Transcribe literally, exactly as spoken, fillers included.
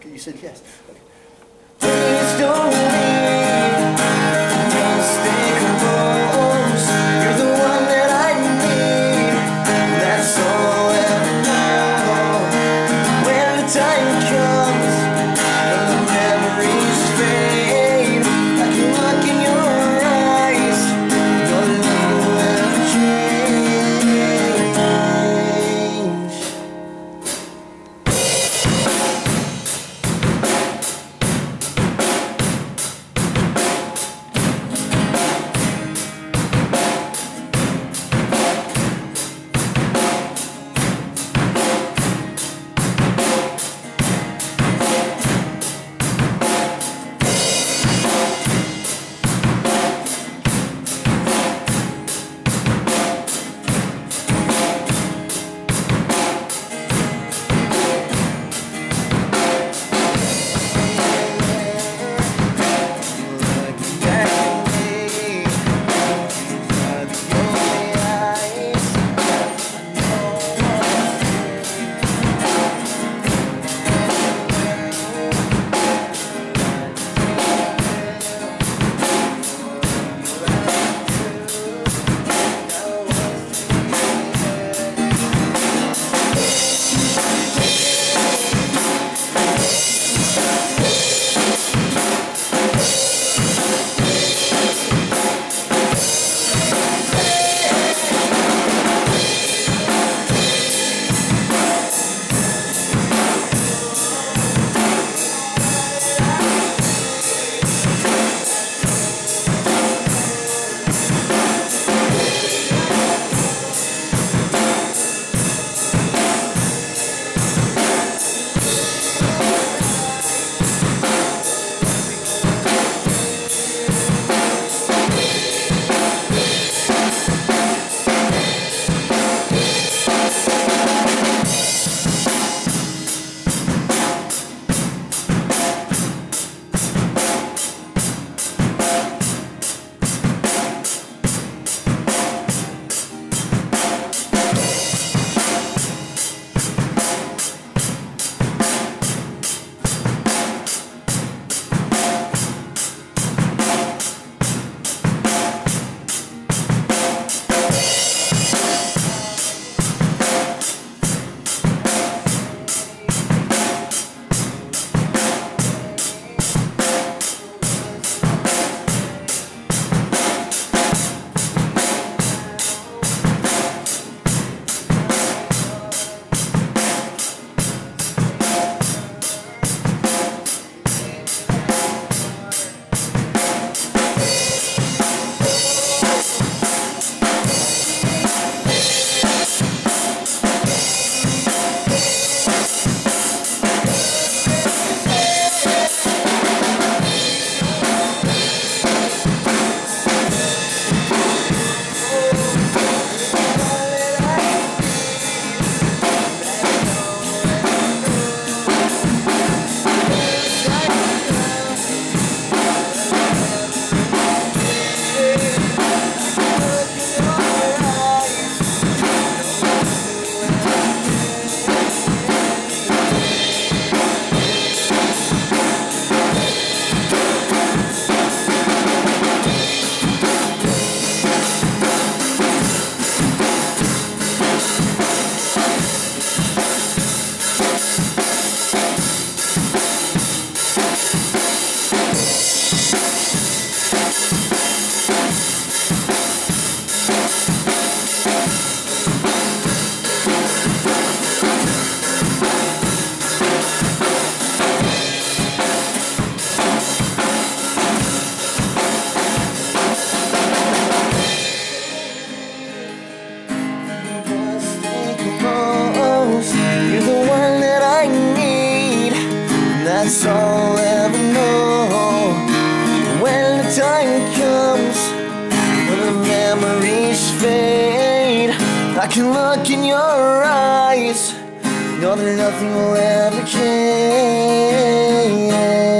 You said yes. Okay. Please don't leave. Just stay close. You're the one that I need. That's all I'll ever know. When the time comes and the memories fade, I can look in your eyes. Know that nothing will ever change. That's all I'll ever know. When the time comes, when the memories fade, I can look in your eyes, know that nothing will ever change.